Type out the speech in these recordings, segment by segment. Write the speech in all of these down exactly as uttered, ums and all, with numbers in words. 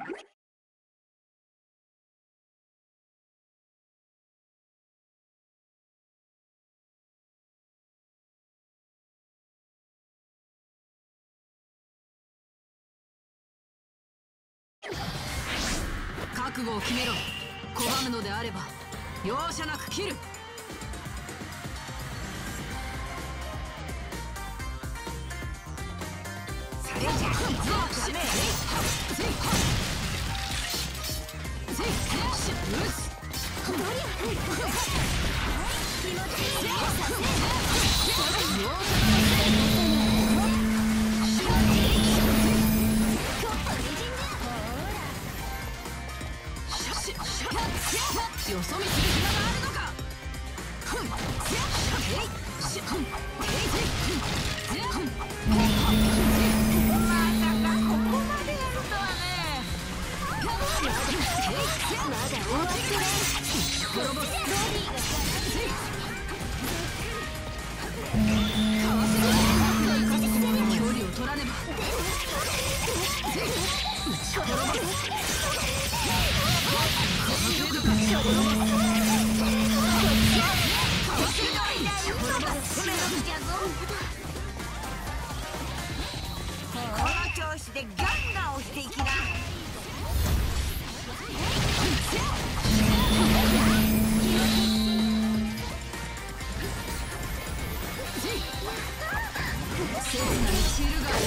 覚悟を決めろ。拒むのであれば容赦なく切る。 それじゃあダメ。 よそ見する暇があるのか。距離を取らねば。 この調子でガンガン押していきな。 切なに散るが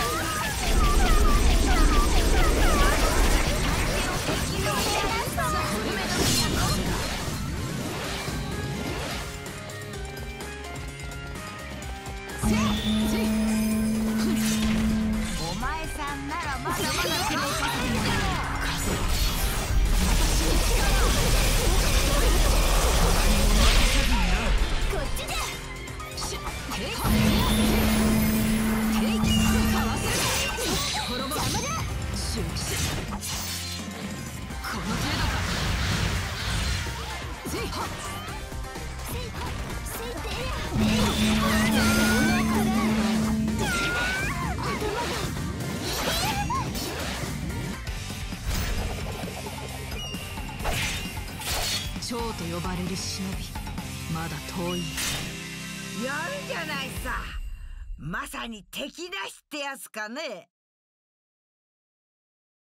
お前さんならまだまだ気持ちいいんだろう。こっちだ。 この程度か。蝶と呼ばれる忍び、まだ遠い。 やるじゃないさ。まさに敵なしってやつかね。